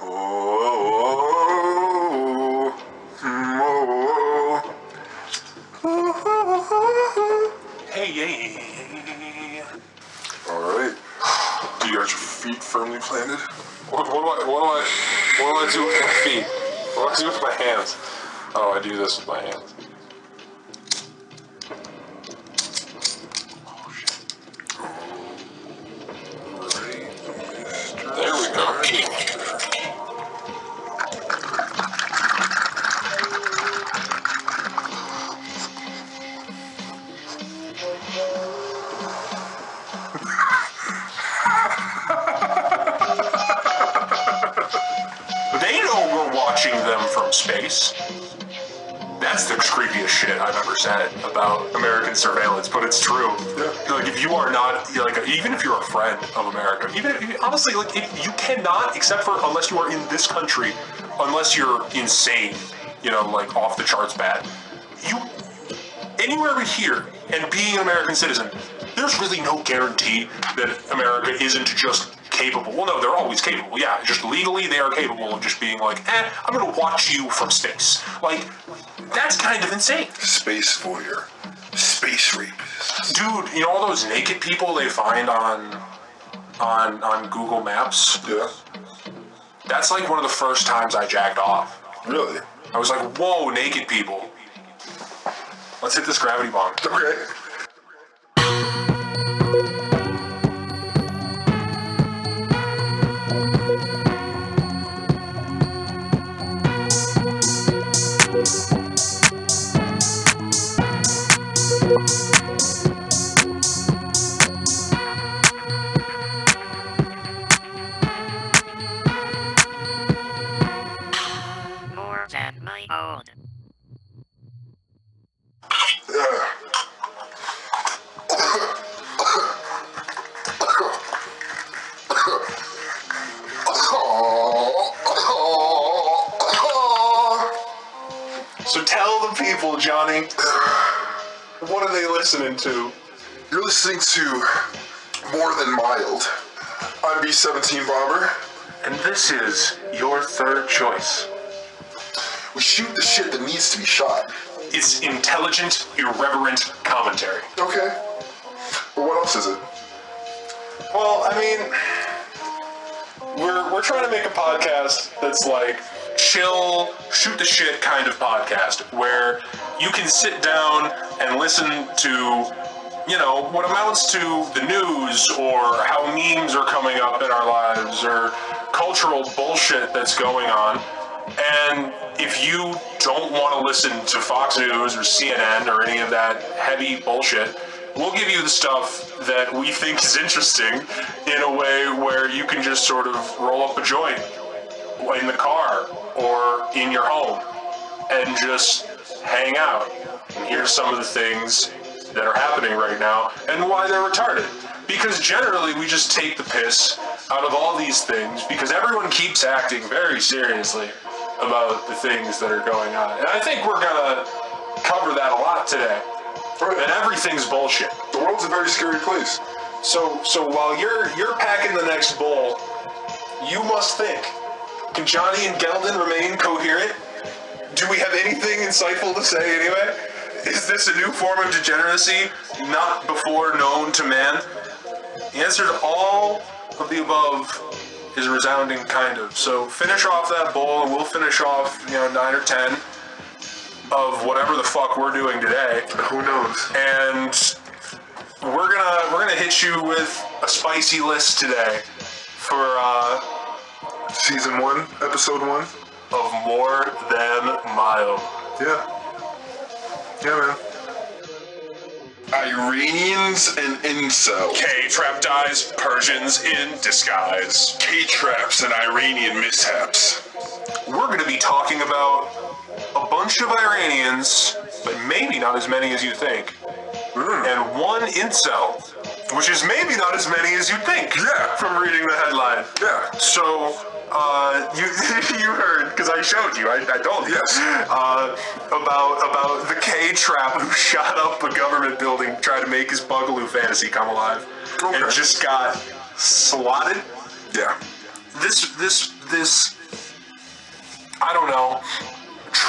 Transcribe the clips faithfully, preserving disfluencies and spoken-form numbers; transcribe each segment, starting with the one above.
Oh, oh, oh. Hey, hey. All right. Do you got your feet firmly planted? What, what, do I, what, do I, what do I do with my feet? What do I do with my hands? Oh, I do this with my hands. Oh, shit. All right, Mister There we go. They know we're watching them from space. That's the creepiest shit I've ever said about American surveillance, but it's true. Yeah. Like, if you are not, like, even if you're a friend of America, even if, honestly, like, if you cannot, except for unless you are in this country, unless you're insane, you know, like, off the charts bad, you, anywhere but here, and being an American citizen, there's really no guarantee that America isn't just capable. Well, no, they're always capable. Yeah, just legally, they are capable of just being like, eh, I'm gonna watch you from space. Like, that's kind of insane. Space voyeur. Space rapist. Dude, you know all those naked people they find on on on Google Maps? Yeah. That's like one of the first times I jacked off. Really? I was like, whoa, naked people. Let's hit this gravity bomb. Okay. More than my own. So tell the people, Johnny, what are they listening to? You're listening to More Than Mild. I'm B seventeen Bomber. And this is your third choice. We shoot the shit that needs to be shot. It's intelligent, irreverent commentary. Okay. But what else is it? Well, I mean, we're we're trying to make a podcast that's like chill, shoot the shit kind of podcast where you can sit down and listen to, you know, what amounts to the news or how memes are coming up in our lives or cultural bullshit that's going on. And if you don't want to listen to Fox News or C N N or any of that heavy bullshit, we'll give you the stuff that we think is interesting in a way where you can just sort of roll up a joint in the car or in your home and just hang out and hear some of the things that are happening right now and why they're retarded. Because generally we just take the piss out of all these things because everyone keeps acting very seriously about the things that are going on. And I think we're gonna cover that a lot today. And everything's bullshit. The world's a very scary place. So so while you're you're packing the next bowl, you must think, can Johnny and Geldon remain coherent? Do we have anything insightful to say anyway? Is this a new form of degeneracy not before known to man? The answer to all of the above is resounding kind of. So finish off that bowl and we'll finish off, you know, nine or ten of whatever the fuck we're doing today. Who knows? And we're gonna we're gonna hit you with a spicy list today for uh Season one, episode one. of More Than Mild. Yeah. Yeah, man. Iranians and incel. K-Trap dies, Persians in disguise. K-traps and Iranian mishaps. We're gonna be talking about a bunch of Iranians, but maybe not as many as you think. Mm. And one incel, which is maybe not as many as you think. Yeah. From reading the headline. Yeah. So, uh, you you heard, because I showed you, I, I told you. Yes. Uh, about, about the K-Trap who shot up a government building trying to make his Bugaloo fantasy come alive. Okay. And just got slotted. Yeah. This, this, this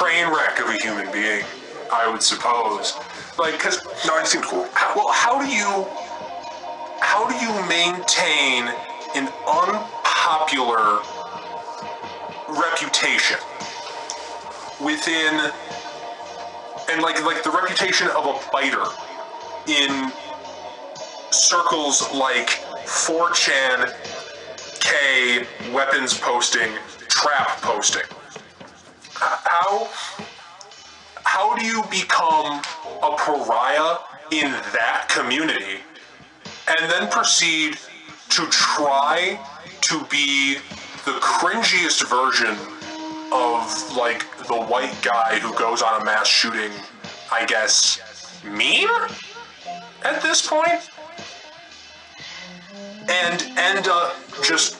train wreck of a human being, I would suppose. Like, cause No, he seemed cool. how, well, how do you how do you maintain an unpopular reputation within and like like the reputation of a fighter in circles like four chan, K, weapons posting, trap posting? How how do you become a pariah in that community and then proceed to try to be the cringiest version of, like, the white guy who goes on a mass shooting, I guess, meme at this point? And end up just,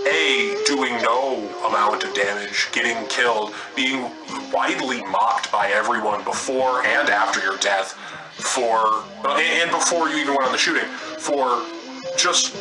A, doing no amount of damage, getting killed, being widely mocked by everyone before and after your death for, and before you even went on the shooting, for just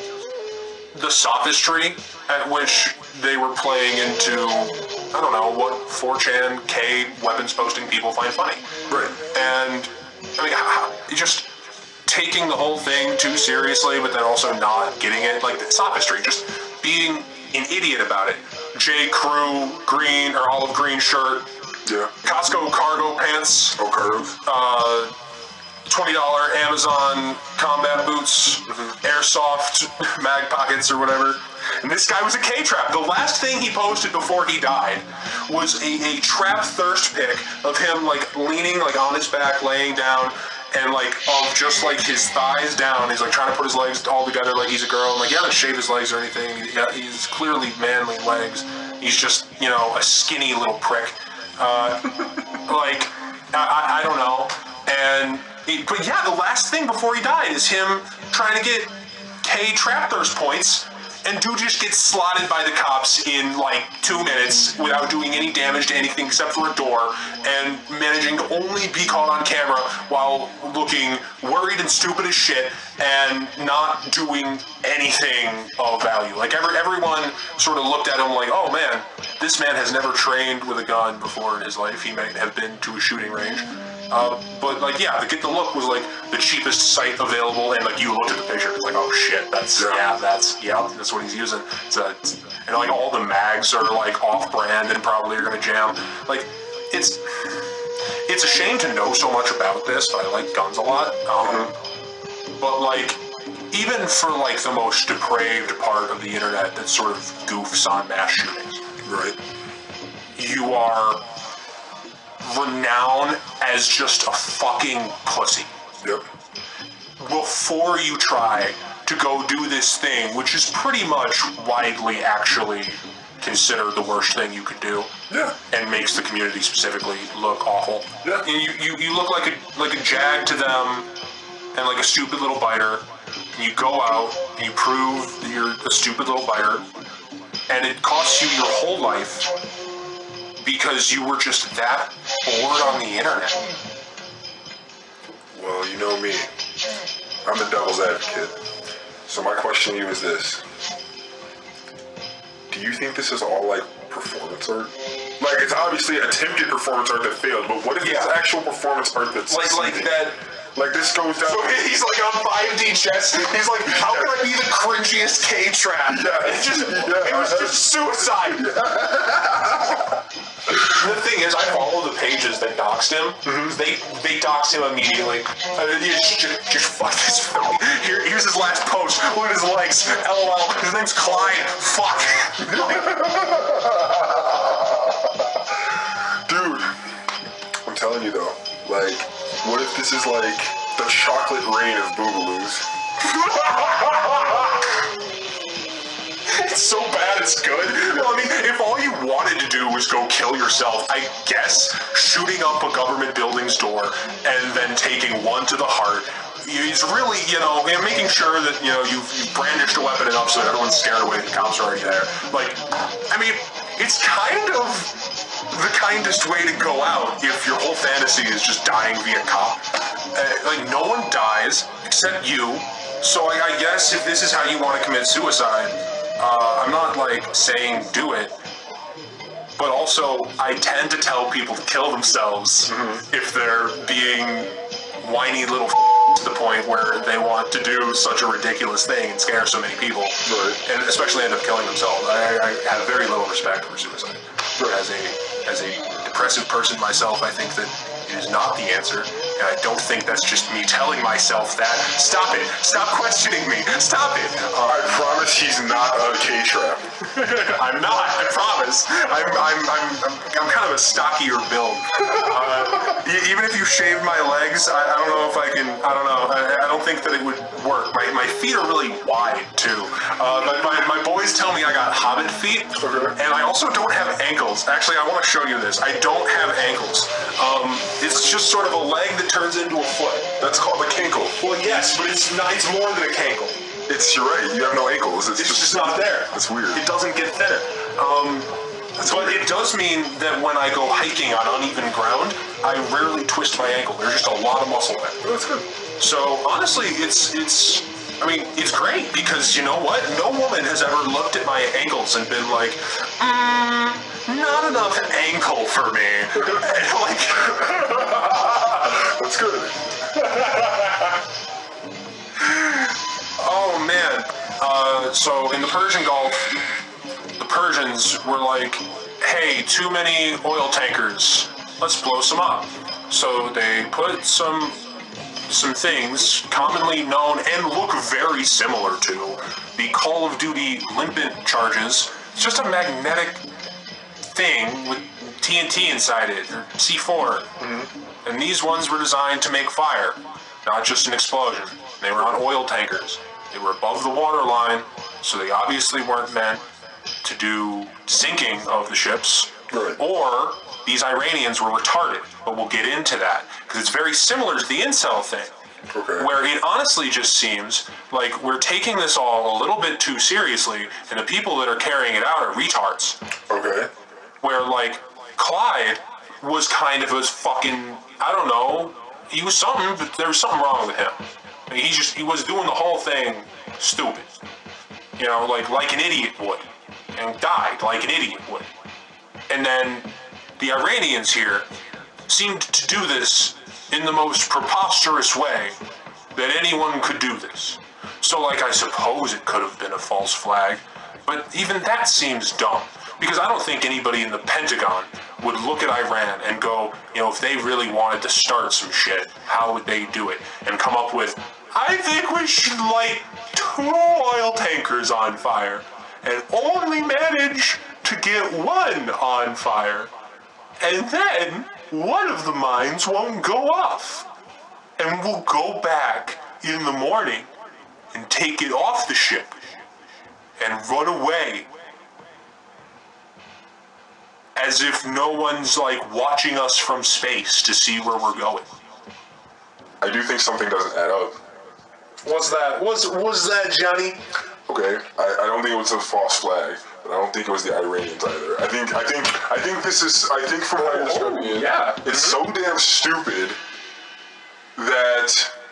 the sophistry at which they were playing into, I don't know, what four chan, K, weapons posting people find funny. Right. And, I mean, how, just taking the whole thing too seriously, but then also not getting it, like, the sophistry, just being an idiot about it. J. Crew, green, or olive green shirt, Yeah. Costco cargo pants, Oh, cardos. uh, twenty dollar Amazon combat boots, airsoft mag pockets or whatever. And this guy was a K-trap. The last thing he posted before he died was a, a trap thirst pic of him, like, leaning, like, on his back, laying down, and, like, of just, like, his thighs down. He's, like, trying to put his legs all together like he's a girl. And, like, he hasn't shaved his legs or anything. He, yeah, he's clearly manly legs. He's just, you know, a skinny little prick. Uh, like, I, I don't know. And, it, but yeah, the last thing before he died is him trying to get K trap thirst points, and dude just gets slotted by the cops in like two minutes without doing any damage to anything except for a door, and managing to only be caught on camera while looking worried and stupid as shit and not doing anything of value. Like every, everyone sort of looked at him like, oh man, this man has never trained with a gun before in his life. He might have been to a shooting range. Uh, but like, yeah, the Get the Look was like the cheapest site available, and like you looked at the picture, it's like, oh shit, that's yeah, that's yeah, that's what he's using. It's a, it's, and like all the mags are like off-brand and probably are gonna jam. Like, it's it's a shame to know so much about this, but I like guns a lot. Um, but like, even for like the most depraved part of the internet that sort of goofs on mass shootings, Right. you are renowned as just a fucking pussy Yep. before you try to go do this thing, which is pretty much widely actually considered the worst thing you could do. Yeah. And makes the community specifically look awful. Yeah. And you, you, you look like a like a jag to them and like a stupid little biter. And you go out and you prove that you're a stupid little biter, and it costs you your whole life because you were just that bored on the internet. Well, you know me. I'm the devil's advocate. So my question to you is this. Do you think this is all like performance art? Like, it's obviously attempted performance art that failed, but what if Yeah. it's actual performance art that's Like like succeeding? that. Like this goes down. So he's like on five D chess. He's like, how can I be the cringiest K-trap? Yeah. It's just, Yeah. it was just suicide. The thing is, I follow the pages that doxed him. Mm-hmm. They they doxed him immediately. I mean, just, just, just fuck this. Here, here's his last post. Look at his legs. LOL. His name's Clyde. Fuck. Dude, I'm telling you though, like, what if this is like the chocolate rain of Boogaloos? It's so bad it's good. Well, I mean, if all you wanted to do was go kill yourself, I guess shooting up a government building's door and then taking one to the heart is really, you know, and making sure that, you know, you've, you've brandished a weapon enough so that everyone's scared away, the cops are already there. Like, I mean, it's kind of the kindest way to go out if your whole fantasy is just dying via cop. Uh, like, no one dies except you. So I, I guess if this is how you want to commit suicide, uh, I'm not like saying do it, but also I tend to tell people to kill themselves mm-hmm. if they're being whiny little to the point where they want to do such a ridiculous thing and scare so many people, right. and especially end up killing themselves. I, I have very little respect for suicide. Right. As a as a depressive person myself, I think that it is not the answer, and I don't think that's just me telling myself that. Stop it! Stop questioning me! Stop it! Uh, I promise he's not a K-trap. I'm not. I promise. I'm I'm I'm I'm, I'm kind of a stockier build. Uh, e- even if you shave my legs, I, I don't know if I can. I don't know. I, I don't think that it would work. My my feet are really wide too. Uh, my, my my boys tell me I got hobbit feet, okay. and I also don't have ankles. Actually, I want to show you this. I don't have ankles. Um, it's just sort of a leg that turns into a foot. That's called a cankle. Well, yes, but it's not. It's more than a cankle. It's, you're right, you have no ankles. It's, It's just, just not there. That's weird. It doesn't get thinner. Um, That's but weird. it does mean that when I go hiking on uneven ground, I rarely twist my ankle. There's just a lot of muscle there. Oh, that's good. So honestly, it's it's. I mean, it's great because you know what? No woman has ever looked at my ankles and been like, mm, not enough ankle for me. And like, that's good. oh man. Uh, so in the Persian Gulf, the Persians were like, hey, too many oil tankers. Let's blow some up. So they put some some things commonly known and look very similar to the Call of Duty limpet charges. It's just a magnetic thing with T N T inside it, or C four. Mm-hmm. And these ones were designed to make fire, not just an explosion. They were on oil tankers. They were above the waterline, so they obviously weren't meant to do sinking of the ships. Right. Or these Iranians were retarded, but we'll get into that, because it's very similar to the incel thing. Okay. Where it honestly just seems like we're taking this all a little bit too seriously, and the people that are carrying it out are retards. Okay. Where, like, Clyde was kind of a fucking, I don't know, he was something, but there was something wrong with him. He just, he was doing the whole thing stupid. You know, like, like an idiot would. And died like an idiot would. And then the Iranians here seemed to do this in the most preposterous way that anyone could do this. So, like, I suppose it could have been a false flag, but even that seems dumb, because I don't think anybody in the Pentagon would look at Iran and go, you know, if they really wanted to start some shit, how would they do it? And come up with, I think we should light two oil tankers on fire and only manage to get one on fire. And then one of the mines won't go off. And we'll go back in the morning and take it off the ship and run away. As if no one's like watching us from space to see where we're going. I do think something doesn't add up. What's that? What's, what's that, Johnny? Okay, I, I don't think it was a false flag, but I don't think it was the Iranians either. I think I think I think this is I think from how you're describing it, yeah. it's so damn stupid that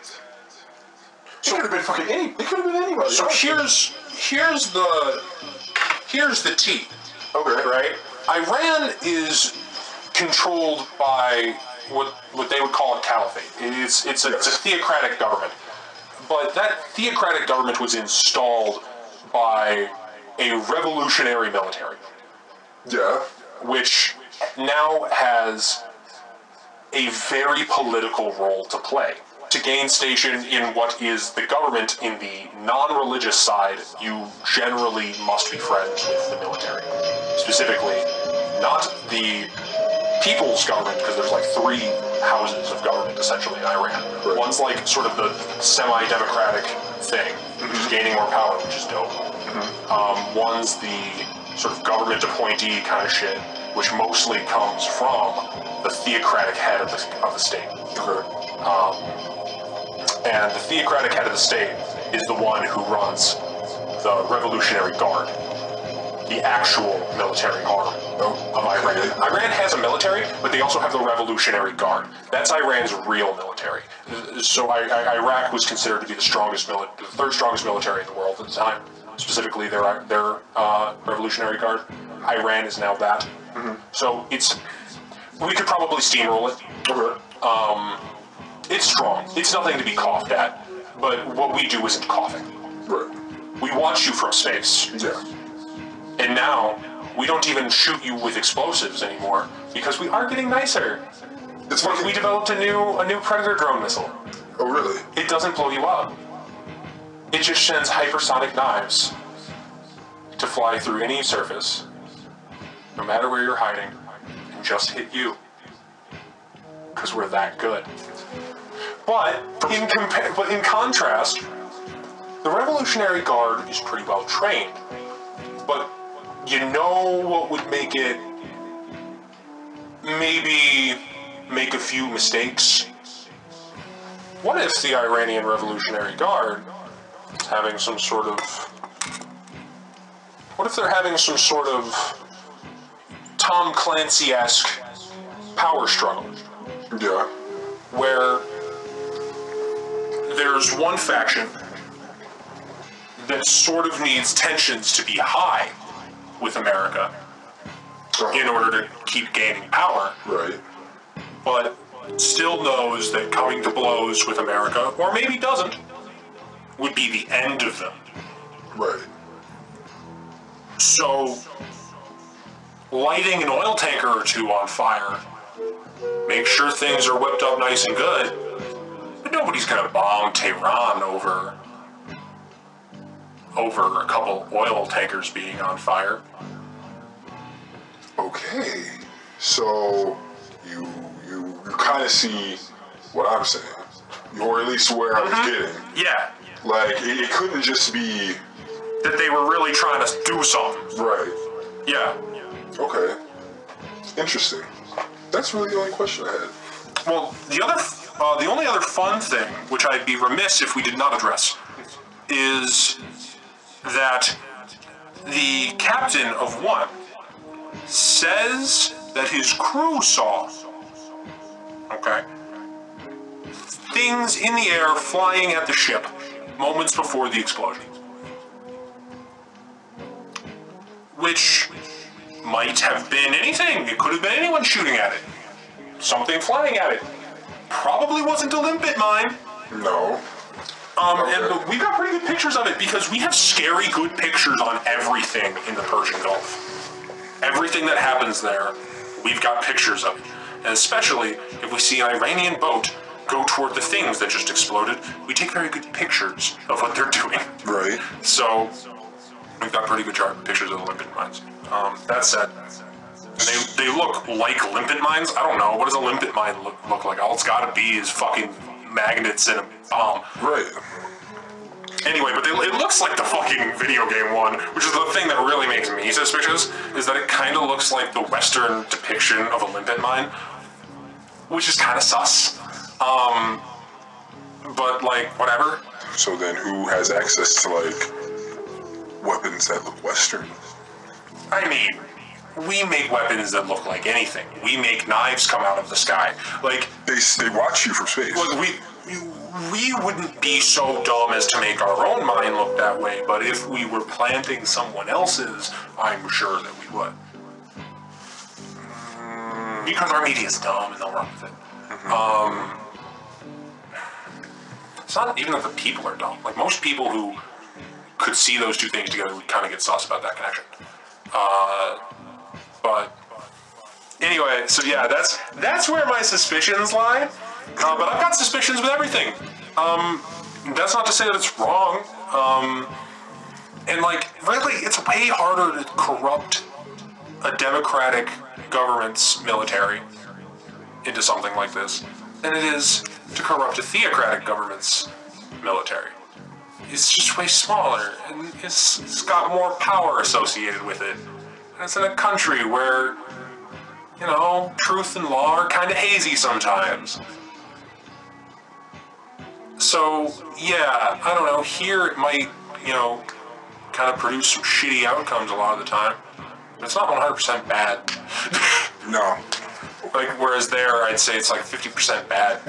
So it could have been fucking any. It could have been anybody. So here's here's the here's the tea. okay, Right? Iran is controlled by what what they would call a caliphate. It's it's a, it's a theocratic government. But that theocratic government was installed by a revolutionary military, yeah, which now has a very political role to play. To gain station in what is the government in the non-religious side, you generally must be friends with the military. Specifically, not the people's government, because there's like three houses of government essentially in Iran. Right. One's like sort of the semi-democratic thing, which is gaining more power, which is dope. Mm-hmm. Um, one's the sort of government appointee kind of shit, which mostly comes from the theocratic head of the, of the state. okay, Um, and the theocratic head of the state is the one who runs the Revolutionary Guard, the actual military arm of Iran. Iran has a military, but they also have the Revolutionary Guard. That's Iran's real military. So I, I, Iraq was considered to be the strongest military, the third strongest military in the world at the time. specifically their their uh, Revolutionary Guard. Iran is now that. Mm-hmm. So it's we could probably steamroll it. Okay. Um, it's strong. It's nothing to be coughed at. But what we do isn't coughing. Right. We watch you from space. Yeah. And now we don't even shoot you with explosives anymore because we are getting nicer. It's We, funny. we developed a new a new Predator drone missile. Oh, really? It doesn't blow you up. It just sends hypersonic knives to fly through any surface, no matter where you're hiding, and just hit you. Because we're that good. But in compa- but in contrast, the Revolutionary Guard is pretty well trained. But you know what would make it maybe make a few mistakes? What if the Iranian Revolutionary Guard is having some sort of... What if they're having some sort of Tom Clancy-esque power struggle? Yeah. Where there's one faction that sort of needs tensions to be high with America Oh, in order to keep gaining power, right. but still knows that coming to blows with America, or maybe doesn't, would be the end of them. Right. So, lighting an oil tanker or two on fire, make sure things are whipped up nice and good, but nobody's gonna bomb Tehran over over a couple oil tankers being on fire. Okay. So you you you kind of see what I'm saying, or at least where I was getting. Yeah, Like it, it couldn't just be that they were really trying to do something. right. Yeah. Okay. Interesting. That's really the only question I had. Well, the other, uh, the only other fun thing, which I'd be remiss if we did not address, is that the captain of one says that his crew saw, okay, things in the air flying at the ship moments before the explosion. Which might have been anything. It could have been anyone shooting at it. Something flying at it. Probably wasn't a limpet mine. No. Um, Okay. and we've got pretty good pictures of it because we have scary good pictures on everything in the Persian Gulf. Everything that happens there, we've got pictures of it. And especially if we see an Iranian boat go toward the things that just exploded, we take very good pictures of what they're doing. Right. So, we've got pretty good jar- pictures of the limpet mines. Um, that said, they, they look like limpet mines. I don't know. What does a limpet mine look, look like? All it's gotta be is fucking magnets and a bomb. Right. Anyway, but they, it looks like the fucking video game one, which is the thing that really makes me suspicious, is that it kind of looks like the Western depiction of a limpet mine, which is kind of sus. Um, but, like, whatever. So then, who has access to like weapons that look Western? I mean, we make weapons that look like anything. We make knives come out of the sky. Like, They they watch you from space. Well, we we wouldn't be so dumb as to make our own mine look that way, but if we were planting someone else's, I'm sure that we would. Because our media is dumb and they'll run with it. Um, it's not even that the people are dumb. Like, most people who could see those two things together would kind of get sus about that connection. Uh, but anyway, so yeah, that's that's where my suspicions lie. Uh, but I've got suspicions with everything. Um, that's not to say that it's wrong. Um, and like, really, it's way harder to corrupt a democratic government's military into something like this than it is to corrupt a theocratic government's military. It's just way smaller, and it's, it's got more power associated with it. And it's in a country where, you know, truth and law are kind of hazy sometimes. So, yeah, I don't know, here it might, you know, kind of produce some shitty outcomes a lot of the time. But it's not one hundred percent bad. No. Like, whereas there, I'd say it's like fifty percent bad.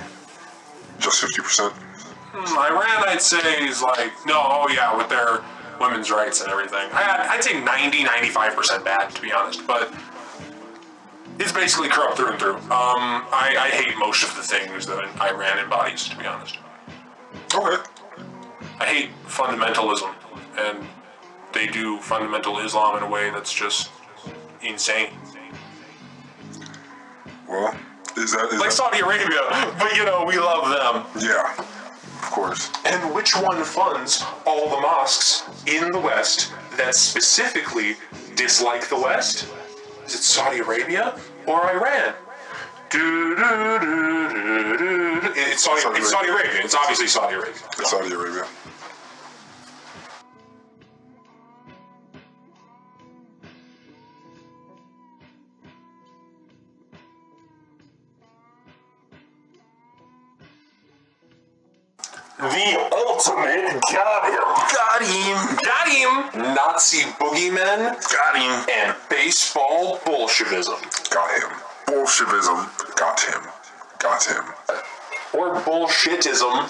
Just fifty percent? Iran, I'd say, is like, no, oh yeah, with their women's rights and everything. I, I'd say ninety, ninety-five percent bad, to be honest, but it's basically corrupt through and through. Um, I, I hate most of the things that Iran embodies, to be honest. Okay. I hate fundamentalism, and they do fundamental Islam in a way that's just insane. Well, is that... Is Like that, Saudi Arabia, but you know, we love them. yeah, of course. And which one funds all the mosques in the West that specifically dislike the West? Is it Saudi Arabia or Iran? Do, do, do, do, do. It's, Saudi, Saudi it's Saudi Arabia. It's obviously Saudi Arabia. It's Saudi Arabia. The ultimate got him. Got him. Got him. Nazi boogeymen. Got him. And baseball Bolshevism. Got him. Bolshevism. Got him. Got him. Or bullshitism.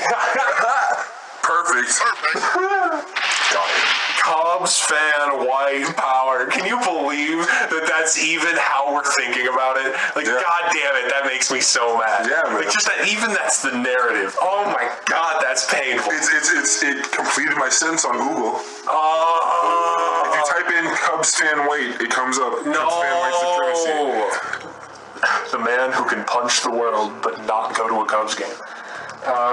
Perfect. Got him. Cubs fan, white power. Can you believe that that's even how we're thinking about it? Like, Yeah. god damn it, that makes me so mad. Yeah, man. Like, just that, even that's the narrative. Oh my god, that's painful. It's, it's, it's, it completed my sentence on Google. Uh, If you type in Cubs fan weight, it comes up. Cubs fan weight supremacy. no. The man who can punch the world but not go to a Cubs game. Uh,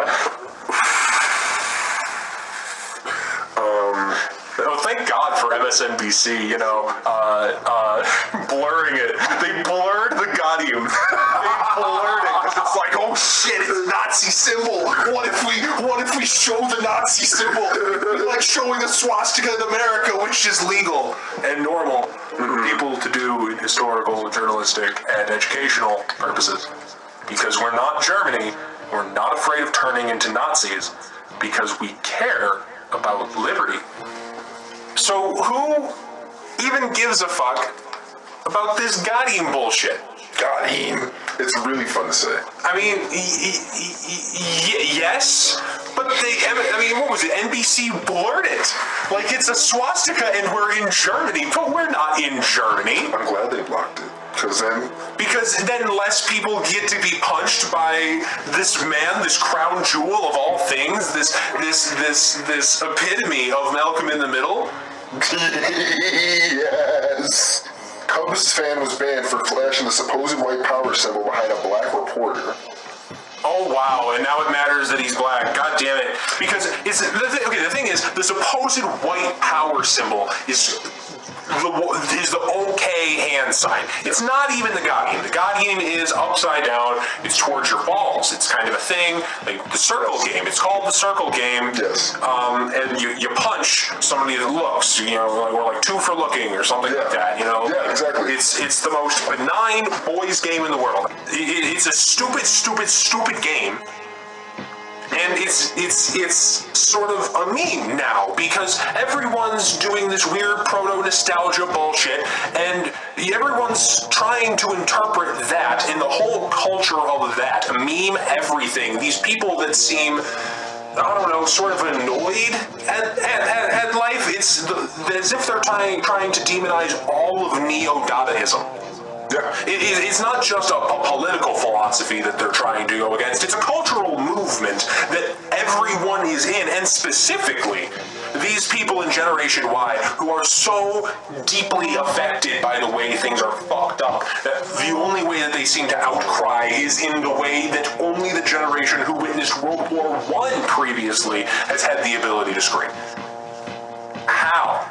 um, oh, thank God for M S N B C, you know, uh, uh, blurring it. They blurred the Gaudium. They blurred it because it's like, oh shit, it's a Nazi symbol. What if we, what if we show the Nazi symbol? It's like showing a swastika in America, which is legal and normal for people to do in historical, journalistic, and educational purposes. Because we're not Germany, we're not afraid of turning into Nazis, because we care about liberty. So who even gives a fuck about this Gaudium bullshit? Got him. It's really fun to say. I mean, y- y- y- y- yes, but they, I mean, what was it? N B C blurred it. Like, it's a swastika and we're in Germany, but we're not in Germany. I'm glad they blocked it. Because then... Because then less people get to be punched by this man, this crown jewel of all things, this, this, this, this epitome of Malcolm in the Middle. Yes. Cubs fan was banned for flashing the supposed white power symbol behind a black reporter. Oh wow! And now it matters that he's black. God damn it! Because it's the thing, okay. The thing is, the supposed white power symbol is the is the okay hand sign. It's not even the Gaudium. The Gaudium is upside down. It's towards your balls. It's kind of a thing, like the circle game. It's called the circle game. Yes. Um, and you, you punch somebody that looks, you know, like, or like two for looking or something Yeah. like that. You know. Yeah, exactly. It's it's the most benign boys game in the world. It, it, it's a stupid, stupid, stupid game. And it's it's it's sort of a meme now because everyone's doing this weird proto-nostalgia bullshit, and everyone's trying to interpret that in the whole culture of that, meme everything. These people that seem, I don't know, sort of annoyed at, at, at, at life. It's the, as if they're trying trying to demonize all of neo-Dadaism. Yeah. It, it, it's not just a, a political philosophy that they're trying to go against. It's a cultural movement that everyone is in, and specifically these people in Generation Y who are so deeply affected by the way things are fucked up that the only way that they seem to outcry is in the way that only the generation who witnessed World War One previously has had the ability to scream. How?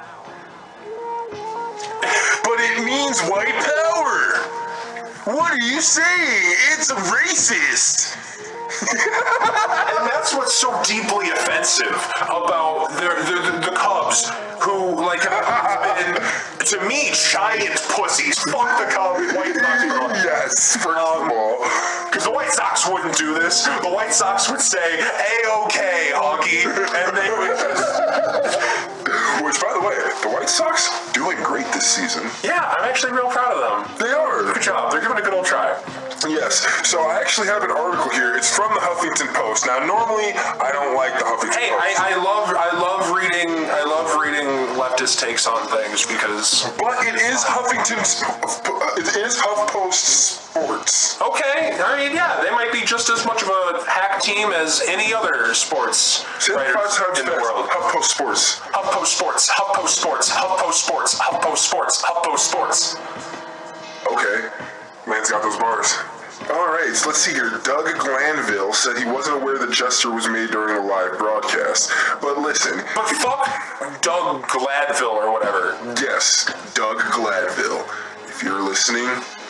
But it means white power. What are you saying? It's racist. And that's what's so deeply offensive about the, the, the, the Cubs, who, like, have been, to me, giant pussies. Fuck the Cubs, White Sox. Bro. Yes, first Um, of all. Because the White Sox wouldn't do this. The White Sox would say, A-OK, Honky, and they would just... Which, by the way, the White Sox doing great this season. Yeah, I'm actually real proud of them. They are. Good job. They're giving it a good old try. Yes. So I actually have an article here. It's from the Huffington Post. Now, normally I don't like the Huffington Hey, Post. I, I love I love reading I love reading leftist takes on things because. But it is Huffington's. It is HuffPost Sports. Okay, I mean, yeah, they might be just as much of a hack team as any other sports Say it writers five times in the fast. world. HuffPost Sports. HuffPost Sports, HuffPost Sports, HuffPost Sports, HuffPost Sports, HuffPost Sports. Okay. Man's got those bars. All right, so let's see here. Doug Glanville said he wasn't aware the gesture was made during the live broadcast. But listen. But fuck Doug Gladville or whatever. Yes, Doug Gladville. If you're listening,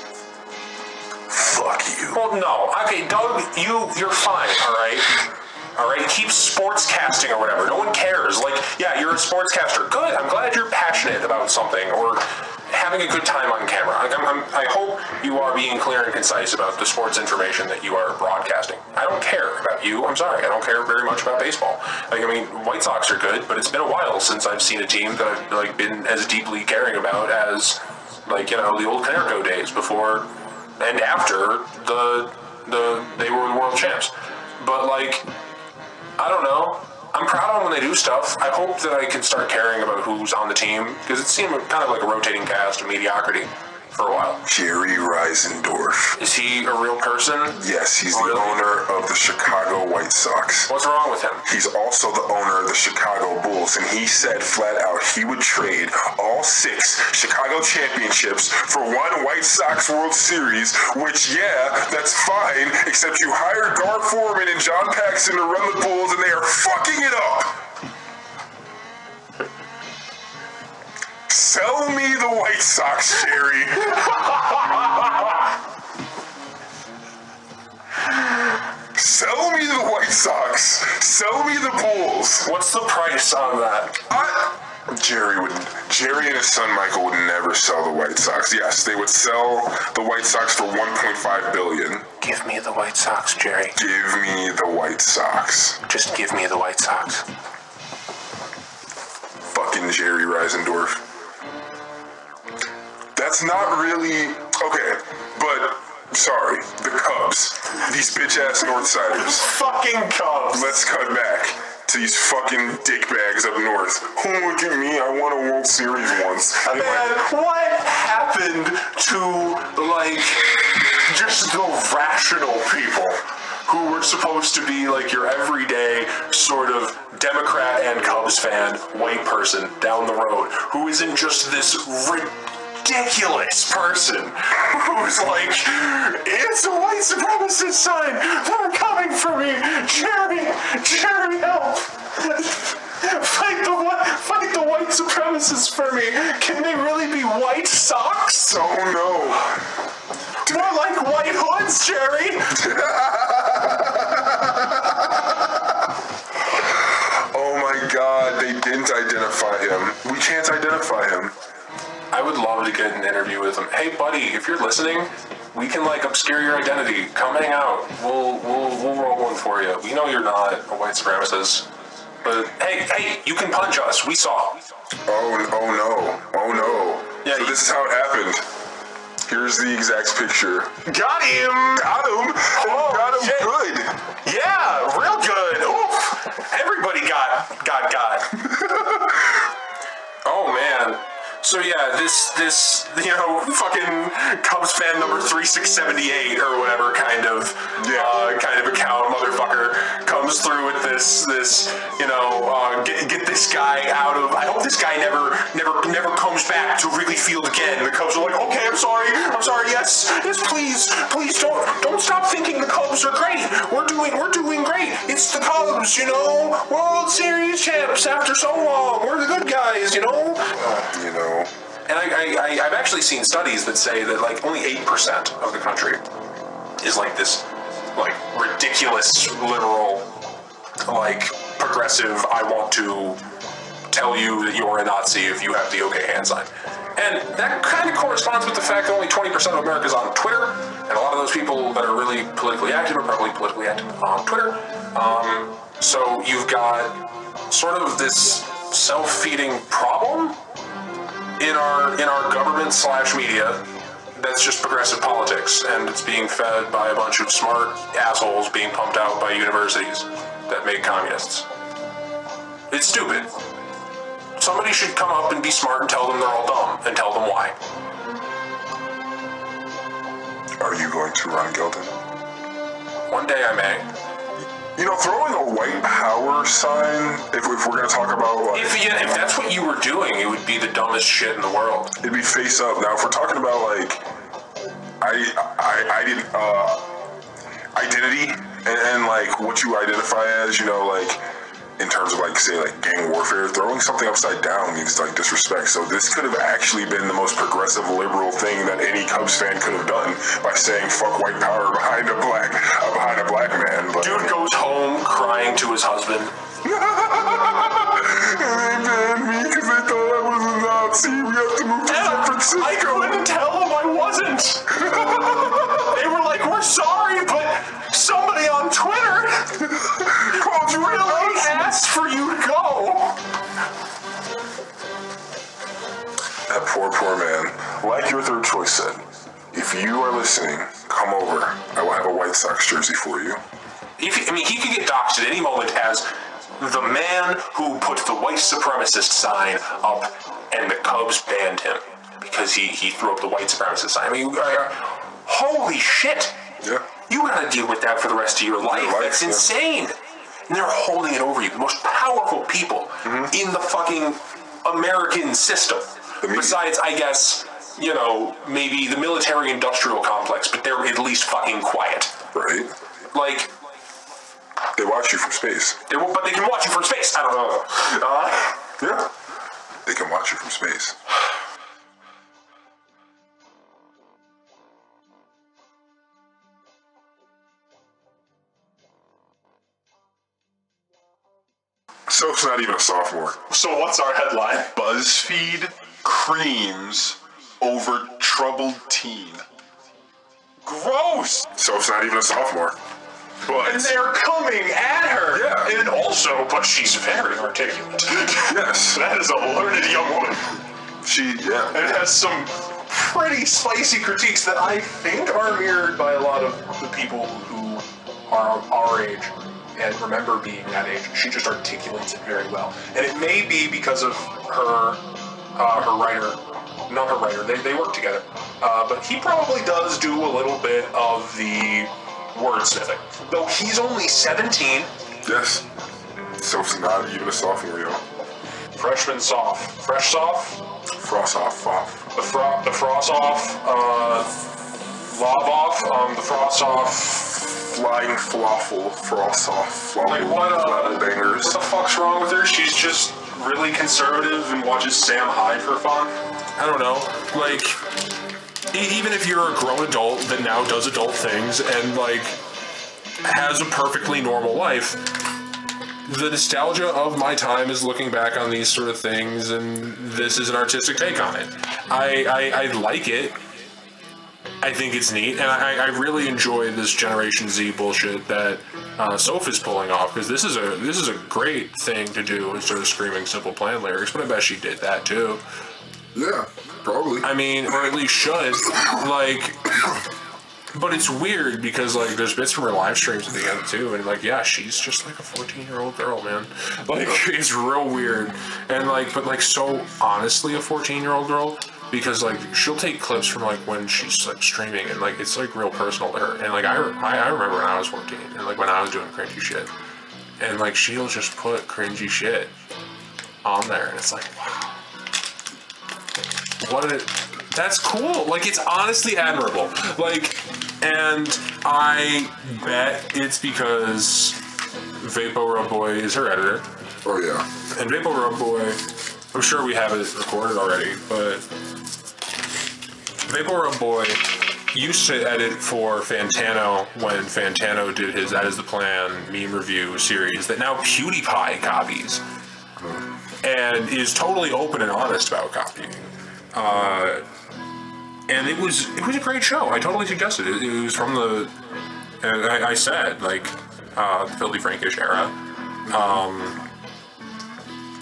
fuck you. Well, no. Okay, Doug, you, you're fine, all right? All right, keep sportscasting or whatever. No one cares. Like, yeah, you're a sportscaster. Good. I'm glad you're passionate about something or having a good time on camera. Like, I'm, I'm, I hope you are being clear and concise about the sports information that you are broadcasting. I don't care about you. I'm sorry. I don't care very much about baseball. Like, I mean, White Sox are good, but it's been a while since I've seen a team that I've like been as deeply caring about as, like, you know, the old Canerco days before and after the the they were the world champs. But like, I don't know. I'm proud of them when they do stuff. I hope that I can start caring about who's on the team, because it seemed kind of like a rotating cast of mediocrity for a while. Jerry Reisendorf. Is he a real person? Yes, he's Really? the owner of the Chicago White Sox. What's wrong with him? He's also the owner of the Chicago Bulls, and he said flat out he would trade all six Chicago championships for one White Sox World Series, which, yeah, that's fine, except you hired Gar Forman and John Paxson to run the Bulls, and they are fucking it up. Sell me the White Sox, Jerry. Sell me the White Sox. Sell me the Bulls. What's the price on that? I, Jerry would. Jerry and his son Michael would never sell the White Sox. Yes, they would sell the White Sox for one point five billion dollars. Give me the White Sox, Jerry. Give me the White Sox. Just give me the White Sox. Fucking Jerry Reisendorf. That's not really okay, but sorry, the Cubs, these bitch ass Northsiders. Fucking Cubs. Let's cut back to these fucking dickbags up north. Oh, look at me, I won a World Series once. And Man, what happened to, like, just the rational people who were supposed to be, like, your everyday sort of Democrat and Cubs fan, white person down the road, who isn't just this ridiculous person who's like, it's a white supremacist sign, they're coming for me, Jerry, Jerry, help. Fight the white, fight the white supremacists for me. Can they really be white socks? oh no. More like white hoods, Jerry. Oh my god, they didn't identify him. We can't identify him. I would love to get an interview with him. Hey, buddy, if you're listening, we can like obscure your identity. Come hang out. We'll we'll we'll roll one for you. We know you're not a white supremacist, but hey, hey, you can punch us. We saw. Oh, oh no. Oh no. Yeah, so you- this is how it happened. Here's the exact picture. Got him. Got him. Oh, Got him shit. good. Yeah, real good. Oof. Everybody got got got. Oh man. So yeah, this this you know fucking Cubs fan number three six seventy eight or whatever kind of Yeah. uh, kind of account motherfucker comes through with this this you know uh, get get this guy out of. I hope this guy never never never comes back to Wrigley Field again. The Cubs are like, okay, I'm sorry, I'm sorry, yes, yes, please, please don't don't stop thinking the Cubs are great. We're doing we're doing great. It's the Cubs, you know, World Series champs after so long. We're the good guys, you know. You know. And I, I, I, I've actually seen studies that say that like only eight percent of the country is like this, like ridiculous, literal, like progressive. I want to tell you that you're a Nazi if you have the OK hand sign, and that kind of corresponds with the fact that only twenty percent of America is on Twitter, and a lot of those people that are really politically active are probably politically active on Twitter. Um, so you've got sort of this self-feeding problem in our in our government slash media that's just progressive politics, and it's being fed by a bunch of smart assholes being pumped out by universities that make communists. It's stupid. Somebody should come up and be smart and tell them they're all dumb, and tell them why. Are you going to run, Gildan? One day I may. You know, throwing a white power sign, if, if we're going to talk about... Like, If, yeah, if that's what you were doing, it would be the dumbest shit in the world. it'd be face up. Now, if we're talking about, like, I, I, I did, uh, identity and, and, like, what you identify as, you know, like, in terms of, like, say, like, gang warfare, throwing something upside down means, like, disrespect. So this could have actually been the most progressive liberal thing that any Cubs fan could have done by saying fuck white power behind a black, uh, behind a black man. But, Dude goes home crying to his husband. and they banned me because they thought I was a Nazi. We have to move to San Francisco. I couldn't tell them I wasn't. They were like, we're sorry, but somebody on Twitter Called you a really Nazi. asked for you to go. That poor, poor man. Like your third choice said, if you are listening, come over. I will have a White Sox jersey for you. If, I mean, he could get doxxed at any moment as the man who put the white supremacist sign up, and the Cubs banned him because he, he threw up the white supremacist sign. I mean, uh, holy shit. Yeah. You gotta deal with that for the rest of your life. life, That's yeah. insane. And they're holding it over you. The most powerful people in the fucking American system. The media. Besides, I guess, you know, maybe the military-industrial complex, but they're at least fucking quiet. Right? Like, They watch you from space. they won't, but they can watch you from space. I don't know. Uh, Yeah. They can watch you from space. So it's not even a sophomore. so what's our headline? BuzzFeed creams over troubled teen. Gross! So it's not even a sophomore. But And they're coming at her. Yeah. And also, but she's very articulate. yes, That is a learned young woman. she yeah. And it has some pretty spicy critiques that I think are mirrored by a lot of the people who are our age and remember being that age. She just articulates it very well. And it may be because of her uh, her writer, not her writer, they, they work together. Uh, but he probably does do a little bit of the wordsmithing. Though he's only seventeen, Yes. So it's not even a sophomore, yo. freshman soft. Fresh soft? Frost off, off. The, fro- the frost off, uh, lob off, um, the frost off. Flying falafel, frost off, falafel, Like, what, uh, bangers. what the fuck's wrong with her? She's just really conservative and watches Sam Hyde for fun? I don't know. Like, e- even if you're a grown adult that now does adult things and, like, has a perfectly normal life, the nostalgia of my time is looking back on these sort of things, and this is an artistic take on it. I, I, I like it. I think it's neat, and I, I really enjoy this Generation Z bullshit that uh, Soph is pulling off, because this is a this is a great thing to do instead of screaming Simple Plan lyrics. But I bet she did that too. Yeah, probably. I mean, or at least should. Like, but it's weird because like there's bits from her live streams at the end too, and like yeah, she's just like a fourteen year old girl, man. Like it's real weird, and like but like so honestly a fourteen year old girl. Because like she'll take clips from like when she's like streaming and like it's like real personal to her, and like I, I I remember when I was fourteen and like when I was doing cringy shit, and like she'll just put cringy shit on there, and it's like wow, what a that's cool. Like it's honestly admirable. Like, and I bet it's because Vapo Rub Boy is her editor. Oh yeah. And Vapo Rub Boy, I'm sure we have it recorded already, but Vapo Rub Boy used to edit for Fantano when Fantano did his That Is the Plan meme review series that now PewDiePie copies and is totally open and honest about copying. Uh, and it was it was a great show. I totally suggested it. It was from the, and I, I said like uh, the Filthy Frankish era. Um,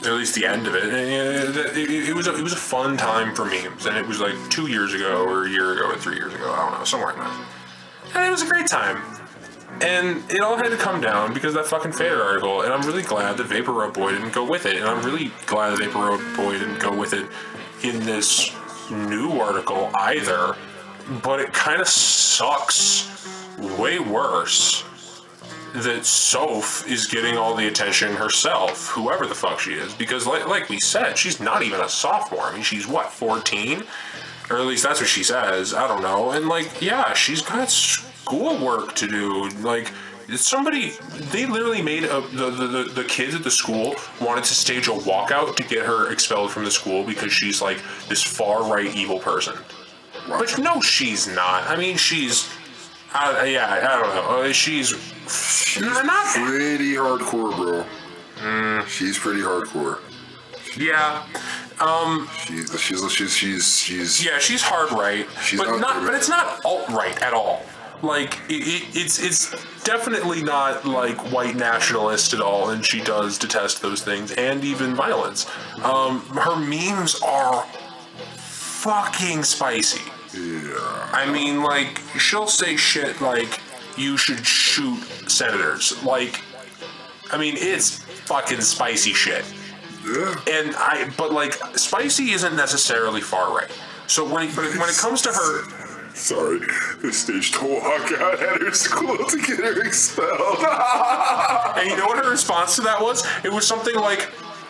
Or at least the end of it. And it, it, it was a, it was a fun time for memes, and it was like two years ago, or a year ago, or three years ago. I don't know, somewhere in that. And it was a great time. And it all had to come down because of that fucking Fader article, and I'm really glad that Vapor Rub Boy didn't go with it, and I'm really glad that Vapor Rub Boy didn't go with it in this new article either. But it kind of sucks way worse that Soph is getting all the attention herself, whoever the fuck she is, because like like we said, she's not even a sophomore. I mean, she's what, fourteen? Or at least that's what she says. I don't know. And like, yeah, she's got schoolwork to do. Like, somebody, they literally made a, the, the, the kids at the school wanted to stage a walkout to get her expelled from the school because she's like this far-right evil person. Wow. But no, she's not. I mean, she's, uh, yeah, I don't know. She's, she's not pretty hardcore, bro. Mm. She's pretty hardcore. Yeah. Um, she's, she's, she's, she's, she's, yeah, she's hard right, she's but not, right. but it's not alt right at all. Like, it, it, it's it's definitely not like white nationalist at all, and she does detest those things and even violence. Um, her memes are fucking spicy. Yeah. I mean, like, she'll say shit like, you should shoot senators. Like, I mean, it's fucking spicy shit. Yeah. And I, but like, spicy isn't necessarily far right. So when, but when it comes to her, sorry, they staged a walkout at her school to get her expelled. and you know what her response to that was? It was something like,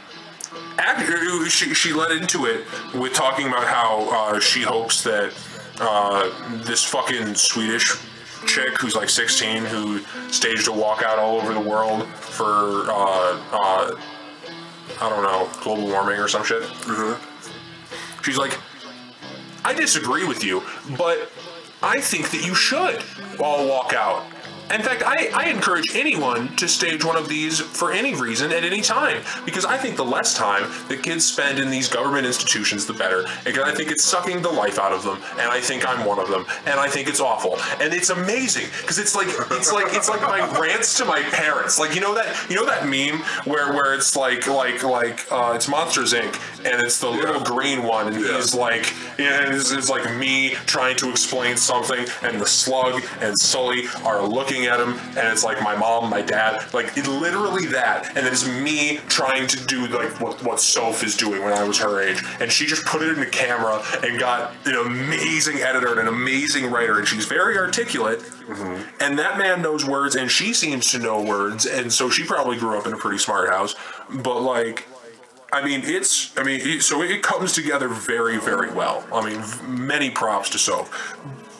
she she led into it with talking about how uh, she hopes that uh, this fucking Swedish chick who's like sixteen who staged a walkout all over the world for uh, uh, I don't know, global warming or some shit. Mm-hmm. She's like, I disagree with you, but I think that you should all walk out. In fact, I, I encourage anyone to stage one of these for any reason at any time, because I think the less time that kids spend in these government institutions, the better. Because I think it's sucking the life out of them, and I think I'm one of them, and I think it's awful, and it's amazing because it's like it's like it's like my rants to my parents. Like, you know that you know that meme where where it's like like like uh, it's Monsters Incorporated, and it's the little green one, and Yeah. he's like, and it's, it's like me trying to explain something, and the Slug and Sully are looking at him, and it's like my mom, my dad, like it, literally that, and it's me trying to do like what, what Soph is doing when I was her age, and she just put it in the camera and got an amazing editor and an amazing writer, and she's very articulate, mm-hmm. and that man knows words, and she seems to know words, and so she probably grew up in a pretty smart house, but like, I mean, it's, I mean, it, so it comes together very, very well. I mean, many props to Soph.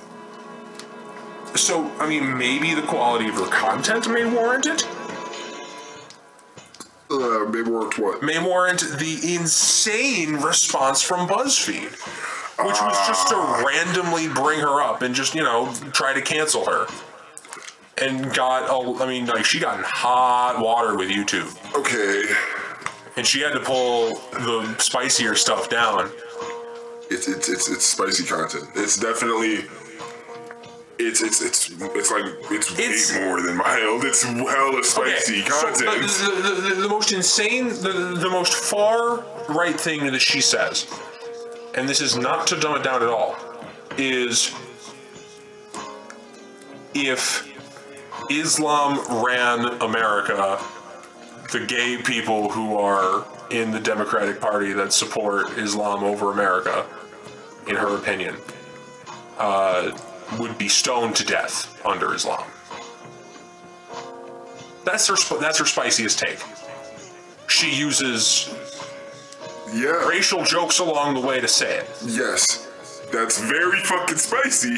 So, I mean, maybe the quality of her content may warrant it? Uh, may warrant what? May warrant the insane response from BuzzFeed, which was just to randomly bring her up and just, you know, try to cancel her. And got, a, I mean, like, she got in hot water with YouTube. Okay. And she had to pull the spicier stuff down. It's it's it's it's spicy content. It's definitely. It's it's it's it's like it's, It's- way more than mild. It's hella spicy Okay, so content. the, the, the, the most insane, the, the most far right thing that she says, and this is not to dumb it down at all, is if Islam ran America, the gay people who are in the Democratic Party that support Islam over America, in her opinion, uh, would be stoned to death under Islam. That's her. sp- That's her spiciest take. She uses yeah. racial jokes along the way to say it. Yes. That's very fucking spicy.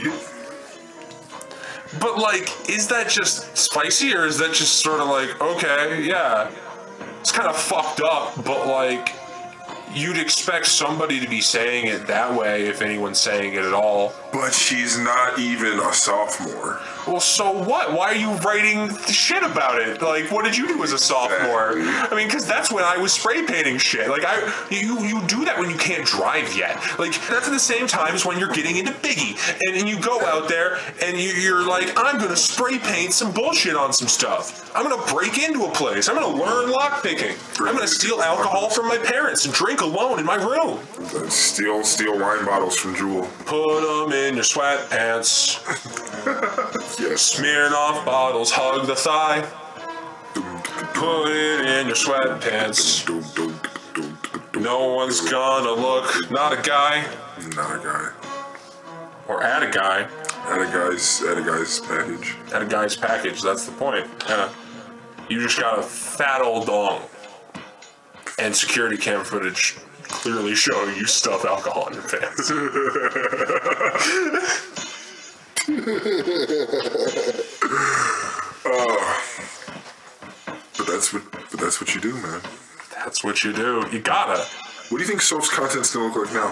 But like, is that just spicy, or is that just sort of like, okay, yeah, it's kind of fucked up, but like, you'd expect somebody to be saying it that way if anyone's saying it at all. But she's not even a sophomore. Well, so what? Why are you writing the shit about it? Like, what did you do as a sophomore? I mean, because that's when I was spray painting shit. Like, I you you do that when you can't drive yet. Like, that's at the same time as when you're getting into Biggie. And, and you go out there and you, you're like, I'm going to spray paint some bullshit on some stuff. I'm going to break into a place. I'm going to learn lockpicking. I'm going to steal alcohol from my parents and drink alone in my room. Steal, steal wine bottles from Jewel. Put them in your sweatpants. Yes. Smearing off bottles, hug the thigh. Put it in your sweatpants. No one's gonna look. Not a guy. Not a guy. Or at a guy. At a guy's, at a guy's package. At a guy's package, that's the point. Yeah. You just got a fat old dong. And security cam footage clearly showing you stuff alcohol in your pants. uh, but that's what but that's what you do, man. That's what you do. You gotta. What do you think Soap's content's gonna look like now?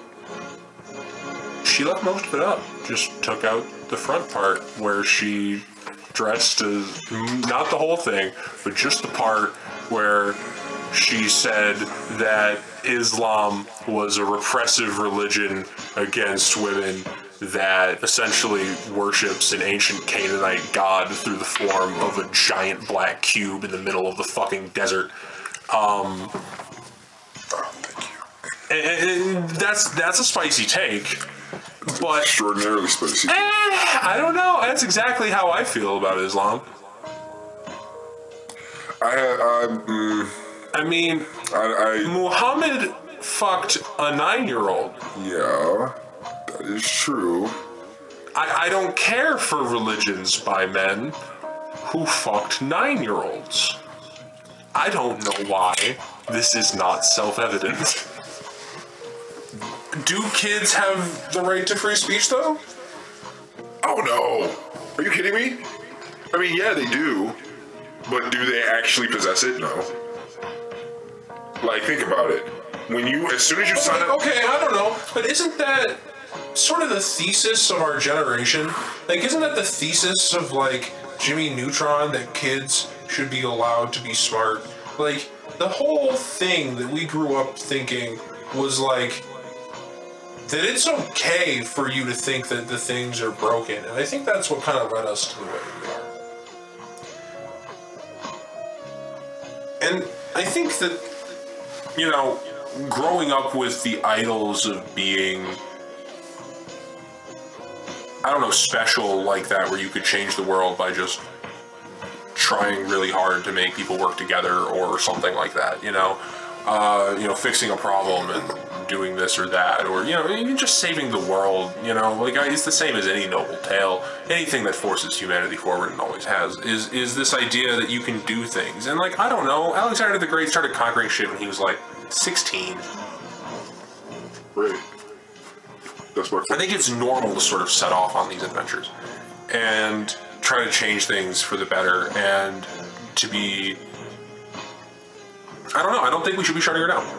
She left most of it up. Just took out the front part where she dressed as not the whole thing, but just the part where she said that Islam was a repressive religion against women that essentially worships an ancient Canaanite god through the form of a giant black cube in the middle of the fucking desert. Um, oh, thank you. And, and that's that's a spicy take, but extraordinarily spicy. Eh, I don't know. That's exactly how I feel about Islam. I I mm, I mean, I, I Muhammad fucked a nine-year-old. Yeah. That is true. I, I don't care for religions by men who fucked nine-year-olds. I don't know why this is not self-evident. Do kids have the right to free speech, though? Oh, no. Are you kidding me? I mean, yeah, they do. But do they actually possess it? No. Like, think about it. When you, as soon as you sign up... Okay, I don't know. But isn't that sort of the thesis of our generation? Like, isn't that the thesis of, like, Jimmy Neutron, that kids should be allowed to be smart? Like, the whole thing that we grew up thinking was, like, that it's okay for you to think that the things are broken. And I think that's what kind of led us to the way we are. And I think that, you know, growing up with the idols of being, I don't know, special like that, where you could change the world by just trying really hard to make people work together or something like that, you know, uh, you know, fixing a problem and doing this or that, or, you know, even just saving the world, you know, like, it's the same as any noble tale. Anything that forces humanity forward, and always has, is is this idea that you can do things. And, like, I don't know, Alexander the Great started conquering shit when he was, like, sixteen. Right. That's what I think it's normal to sort of set off on these adventures and try to change things for the better, and to be, I don't know, I don't think we should be shutting her down.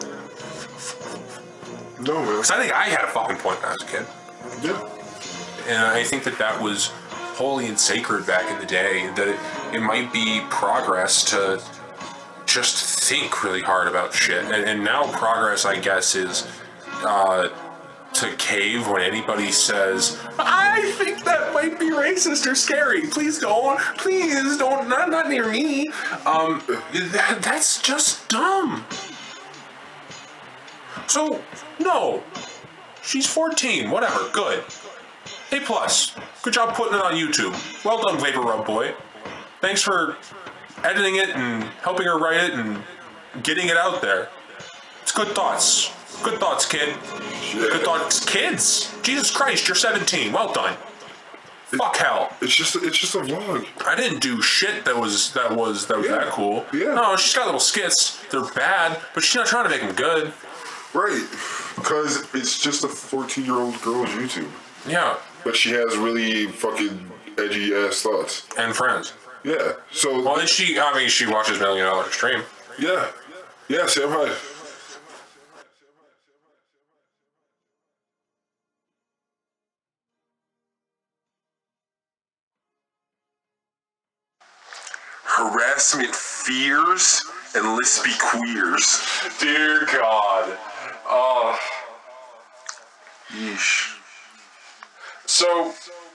No, man. Because I think I had a fucking point when I was a kid. Yeah. And I think that that was holy and sacred back in the day, that it, it might be progress to just think really hard about shit. And, and now progress, I guess, is uh, to cave when anybody says, I think that might be racist or scary. Please don't. Please don't. Not, not near me. Um, that, that's just dumb. So, no. She's fourteen. Whatever. Good. A plus. Good job putting it on YouTube. Well done, Vapor Rub Boy. Thanks for editing it and helping her write it and getting it out there. It's good thoughts. Good thoughts, kid. Good thoughts, kids. Jesus Christ, you're seventeen. Well done. It, Fuck hell. It's just it's just a vlog. I didn't do shit that was that was that was Yeah. that cool. Yeah. No, she's got little skits. They're bad, but she's not trying to make them good. Right. Because it's just a fourteen-year-old girl's YouTube. Yeah. But she has really fucking edgy-ass thoughts. And friends. Yeah. So... Well, and she, I mean, she watches Million Dollar Extreme. Yeah. Yeah, Sam Hyde. harassment fears and lispy queers. Dear God. Oh. Yeesh. So,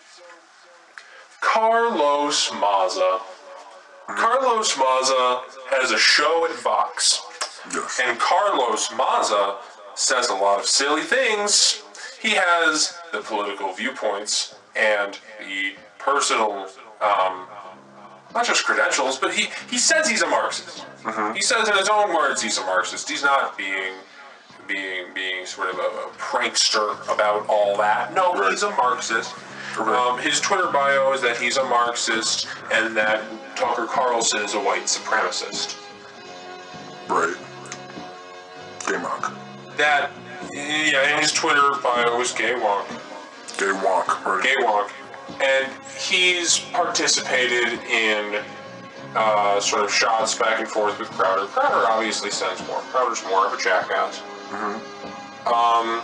Carlos Maza. Carlos Maza has a show at Vox. Yes. And Carlos Maza says a lot of silly things. He has the political viewpoints and the personal, um, not just credentials, but he, he says he's a Marxist. Mm-hmm. He says in his own words he's a Marxist. He's not being being being sort of a, a prankster about all that. No, Right. he's a Marxist. Right. Um, his Twitter bio is that he's a Marxist and that Tucker Carlson is a white supremacist. Right. Gay monk. That, yeah, and his Twitter bio is gay wonk. Gay wonk. Right. Gay wonk. And he's participated in uh, sort of shots back and forth with Crowder. Crowder obviously sends more. Crowder's more of a jackass. Mm-hmm. Um,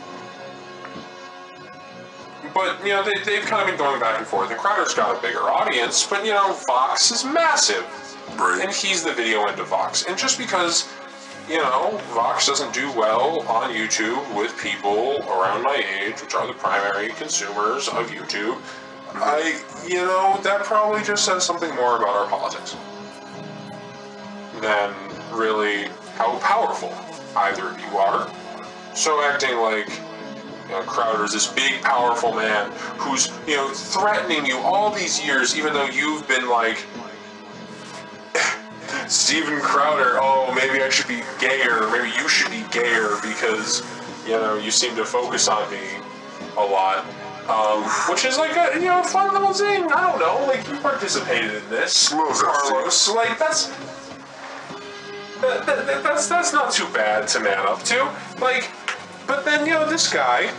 but, you know, they, they've kind of been going back and forth. And Crowder's got a bigger audience, but, you know, Vox is massive. Right. And he's the video end of Vox. And just because, you know, Vox doesn't do well on YouTube with people around my age, which are the primary consumers of YouTube, mm-hmm. I, you know, that probably just says something more about our politics than really how powerful either of you are. So acting like, you know, Crowder's this big, powerful man who's, you know, threatening you all these years, even though you've been like, Steven Crowder, oh, maybe I should be gayer, maybe you should be gayer because, you know, you seem to focus on me a lot. Um, which is like a, you know, fun little thing. I don't know, like, you participated in this, Carlos. Like, that's, that, that, that's, that's not too bad to man up to. Like, but then, you know, this guy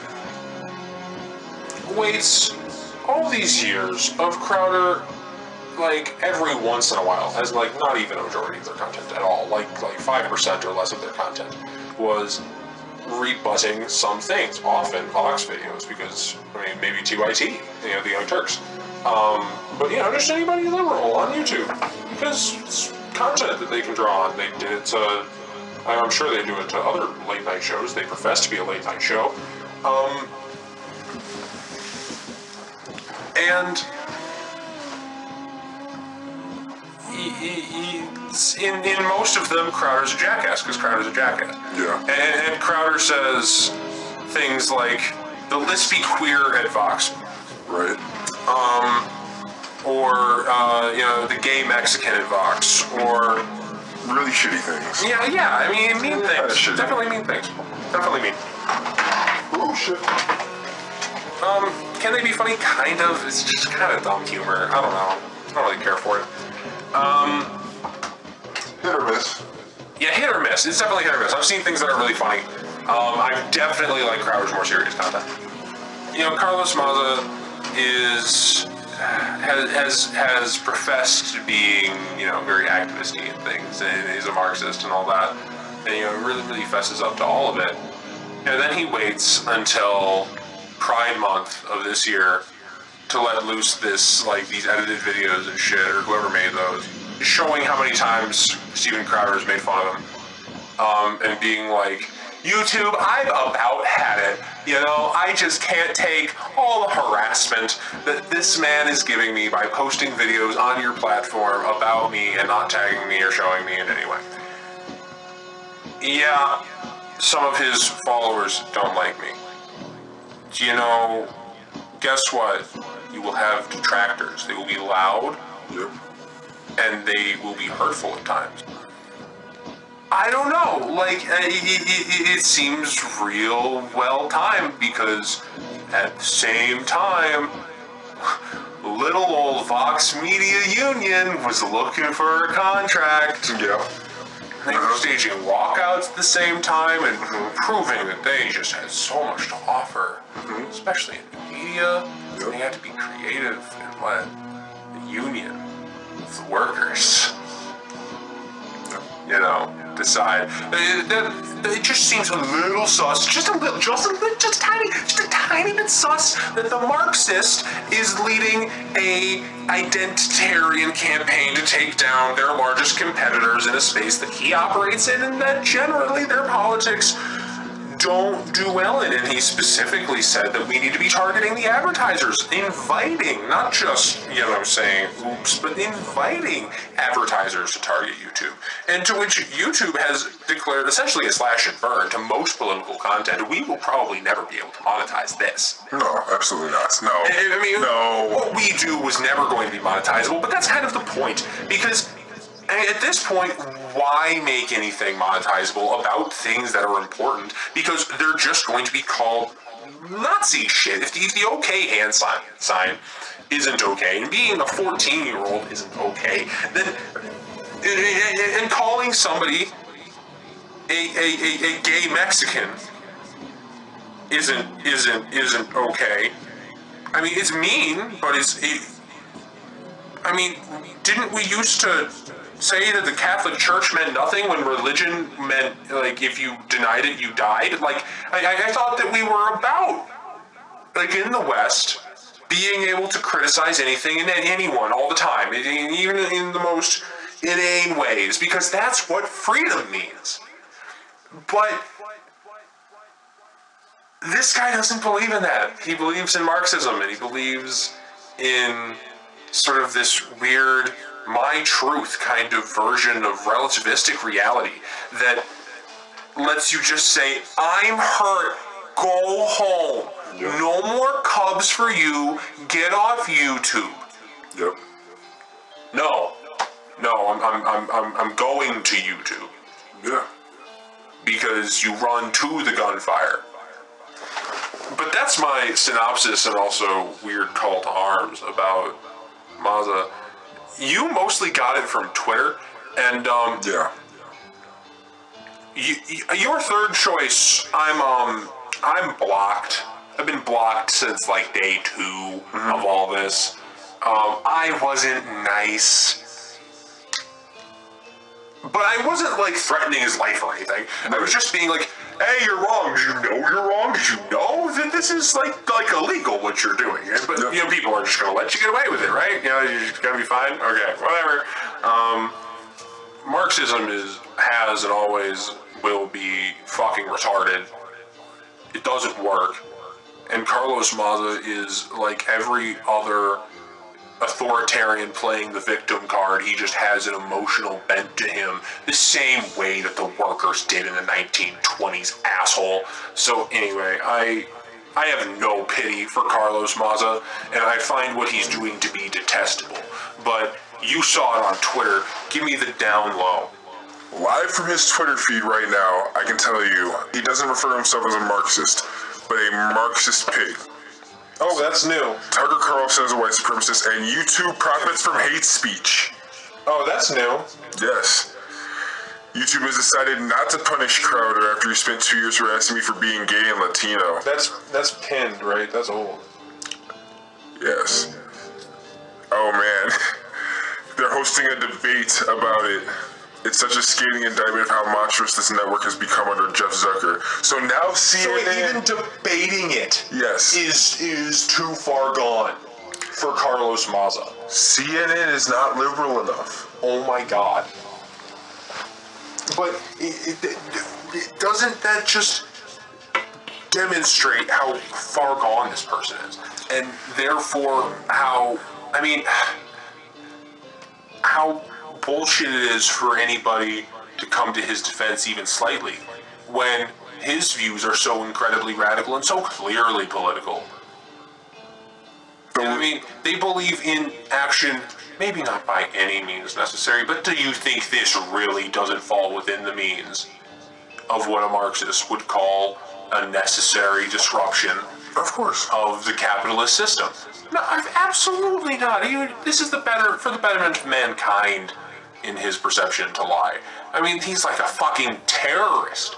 waits all these years of Crowder, like, every once in a while, as, like, not even a majority of their content at all, like, like five percent or less of their content was rebutting some things, often Vox videos, because, I mean, maybe T Y T, you know, the Young Turks. Um, but, you know, just anybody liberal on YouTube, because it's content that they can draw on. They did it to, I'm sure they do it to other late night shows. They profess to be a late night show. Um, and he, he, he, in, in most of them, Crowder's a jackass, because Crowder's a jackass. Yeah. And, and Crowder says things like, the lispy queer at Vox. Right. Um, or, uh, you know, the gay Mexican at Vox, or... Really shitty things. Yeah, yeah, I mean, mean Yeah, things. shitty. Definitely mean things. Definitely mean. Oh, shit. Um, can they be funny? Kind of. It's just kind of dumb humor. I don't know. I don't really care for it. Um... Hit or miss. Yeah, hit or miss. It's definitely hit or miss. I've seen things that are really funny. Um, I definitely like Crowder's more serious content. You know, Carlos Maza is has has has professed to being, you know, very activist-y and things, and he's a Marxist and all that, and, you know, really really fesses up to all of it. And then he waits until Pride Month of this year to let loose this, like, these edited videos and shit, or whoever made those, showing how many times Steven Crowder's made fun of him, um, and being like, YouTube, I've about had it. You know, I just can't take all the harassment that this man is giving me by posting videos on your platform about me and not tagging me or showing me in any way. Yeah, some of his followers don't like me. Do you know, guess what? You will have detractors. They will be loud. Yep. And they will be hurtful at times. I don't know, like, it, it, it seems real well-timed, because at the same time, little old Vox Media Union was looking for a contract. Yeah. They were staging walkouts at the same time and proving that they just had so much to offer, mm-hmm. especially in the media. Yep. They had to be creative and let the union of the workers, you know, decide. It, it, it just seems a little sus, just a little, just a little, just a tiny, just a tiny bit sus that the Marxist is leading a identitarian campaign to take down their largest competitors in a space that he operates in, and that generally their politics don't do well in. And he specifically said that we need to be targeting the advertisers, inviting, not just, you know, saying oops, but inviting advertisers to target YouTube. And to which YouTube has declared essentially a slash and burn to most political content. We will probably never be able to monetize this. No, absolutely not. No. I, I mean, no. What we do was never going to be monetizable, but that's kind of the point, because at this point, why make anything monetizable about things that are important? Because they're just going to be called Nazi shit. If the, if the okay hand sign, sign isn't okay, and being a fourteen-year-old isn't okay, then and, and calling somebody a, a, a, a gay Mexican isn't isn't isn't okay. I mean, it's mean, but it's. It, I mean, didn't we used to say that the Catholic Church meant nothing when religion meant, like, if you denied it, you died? Like, I, I thought that we were about, like, in the West, being able to criticize anything and anyone all the time, even in the most inane ways, because that's what freedom means. But this guy doesn't believe in that. He believes in Marxism, and he believes in sort of this weird my truth kind of version of relativistic reality that lets you just say, I'm hurt, go home. Yep. No more Cubs for you, get off YouTube. Yep. No. No, I'm I'm I'm I'm I'm going to YouTube. Yeah. Because you run to the gunfire. But that's my synopsis and also weird call to arms about Maza. You mostly got it from Twitter, and um, yeah. You, you, your third choice, I'm um, I'm blocked. I've been blocked since like day two mm-hmm. of all this. Um, I wasn't nice, but I wasn't like threatening his life or anything. I was just being like, "Hey, you're wrong. Did you know you're wrong? Did you know that this is like like illegal what you're doing?" But yep. you know, people are just gonna let you get away with it, right? You know, you're just gonna be fine. Okay, whatever. Um, Marxism is has and always will be fucking retarded. It doesn't work, and Carlos Maza is like every other authoritarian playing the victim card. He just has an emotional bent to him, the same way that the workers did in the nineteen twenties, asshole. So anyway, I I have no pity for Carlos Maza, and I find what he's doing to be detestable. But you saw it on Twitter. Give me the down low. Live from his Twitter feed right now, I can tell you, he doesn't refer to himself as a Marxist, but a Marxist pig. Oh, that's new. Tucker Carlson is a white supremacist, and YouTube profits from hate speech. Oh, that's new. Yes. YouTube has decided not to punish Crowder after he spent two years harassing me for being gay and Latino. That's that's pinned, right? That's old. Yes. Oh, man. They're hosting a debate about it. It's such a scathing indictment of how monstrous this network has become under Jeff Zucker. So now C N N... So even debating it yes. is is too far gone for Carlos Maza. C N N is not liberal enough. Oh my God. But it, it, it, doesn't that just demonstrate how far gone this person is? And therefore how, I mean, how bullshit it is for anybody to come to his defense even slightly when his views are so incredibly radical and so clearly political. I mean, they believe in action, maybe not by any means necessary, but do you think this really doesn't fall within the means of what a Marxist would call a necessary disruption? Of course. Of the capitalist system? No, absolutely not. He, this is the better for the betterment of mankind in his perception to lie. I mean, he's like a fucking terrorist.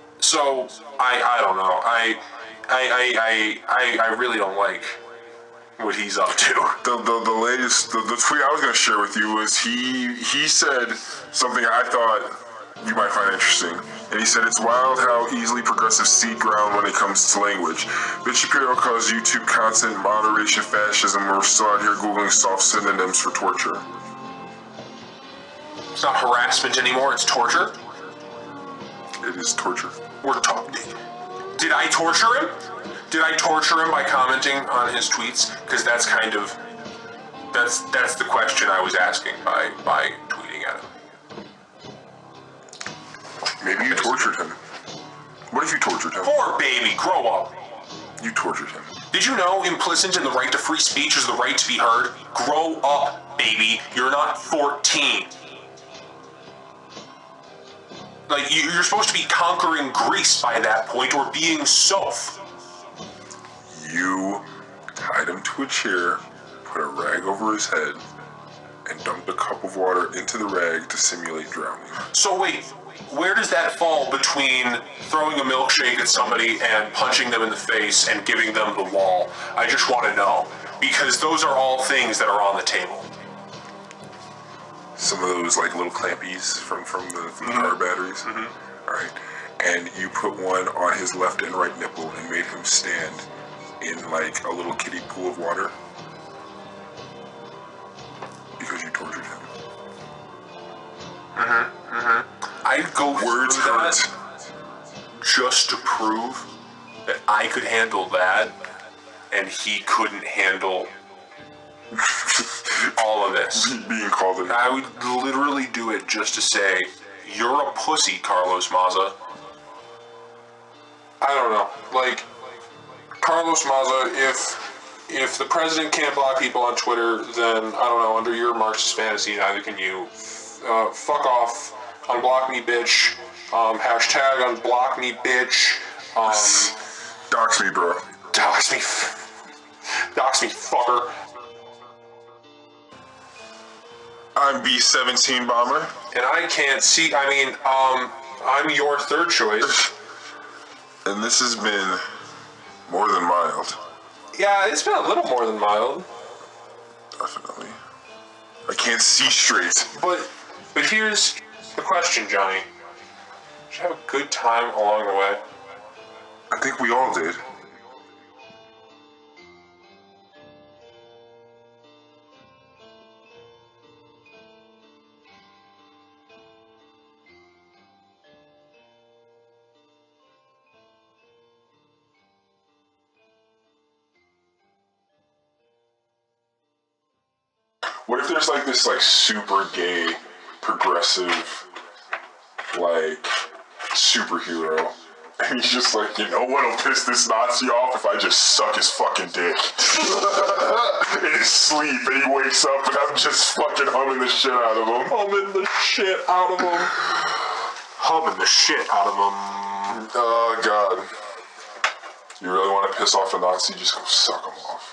So, I I don't know. I I I I, I really don't like what he's up to. The, the, the latest, the, the tweet I was going to share with you was he he said something I thought you might find interesting. And he said, it's wild how easily progressives cede ground when it comes to language. Ben Shapiro calls YouTube content moderation fascism, and we're still out here Googling soft synonyms for torture. It's not harassment anymore, it's torture. It is torture. We're talking. Did I torture him? Did I torture him by commenting on his tweets? Because that's kind of, that's that's the question I was asking by, by tweeting at him. Maybe you tortured him. What if you tortured him? Poor baby, grow up. You tortured him. Did you know implicit in the right to free speech is the right to be heard? Grow up, baby. You're not fourteen. Like, you- you're supposed to be conquering Greece by that point, or being Soph. You tied him to a chair, put a rag over his head, and dumped a cup of water into the rag to simulate drowning. So wait, where does that fall between throwing a milkshake at somebody and punching them in the face and giving them the wall? I just want to know, because those are all things that are on the table. Some of those like little clampies from, from the, from the car batteries. Mm-hmm. All right. And you put one on his left and right nipple and made him stand in like a little kiddie pool of water. Because you tortured him. Mm-hmm, mm-hmm. I'd go Words through that hurt. just to prove that I could handle that and he couldn't handle all of this. Being called an I would literally do it just to say, you're a pussy, Carlos Maza. I don't know. Like, Carlos Maza, if if the president can't block people on Twitter, then, I don't know, under your Marxist fantasy, neither can you. Uh, fuck off. Unblock me, bitch. Um, hashtag unblock me, bitch. Um, dox me, bro. dox me. Dox me, fucker. I'm B seventeen Bomber. And I can't see, I mean, um, I'm your third choice. And this has been more than mild. Yeah, it's been a little more than mild. Definitely. I can't see straight. But, but here's the question, Johnny. Did you have a good time along the way? I think we all did. What if there's like this like super gay, progressive, like superhero, and he's just like, you know what'll piss this Nazi off if I just suck his fucking dick in his sleep, and he wakes up and I'm just fucking humming the shit out of him. Humming the shit out of him. Humming the shit out of him. Oh god. You really want to piss off a Nazi? Just go suck him off.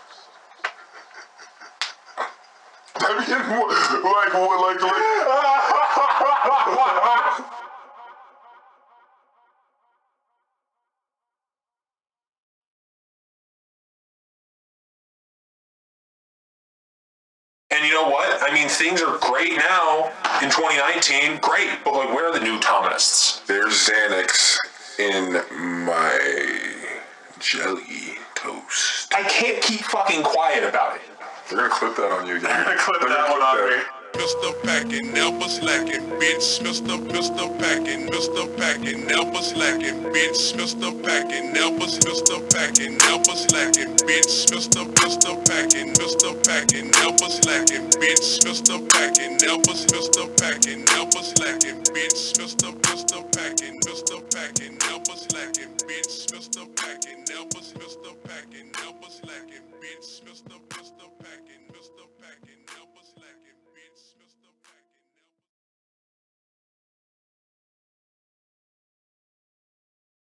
I mean, like, like, like. And you know what? I mean, things are great now in twenty nineteen. Great, but like, where are the new Tominists? There's Xanax in my jelly toast. I can't keep fucking quiet about it. They're gonna clip that on you again. I'm gonna clip that one on me. Mister Packin', never slacking, bitch. Mister Mister Packin', Mister Packin', never slacking, bitch. Mister Packin', never Mister Packin', never slacking, bitch. Mister Mister Packin', Mister Packin', never slacking, bitch. Mister Packin', never Mister Packin', never slacking, bitch. Mister Mister Packin', Mister Packin', never slacking, bitch. Mister Packin', never Mister Packin', never slacking, bitch. Mister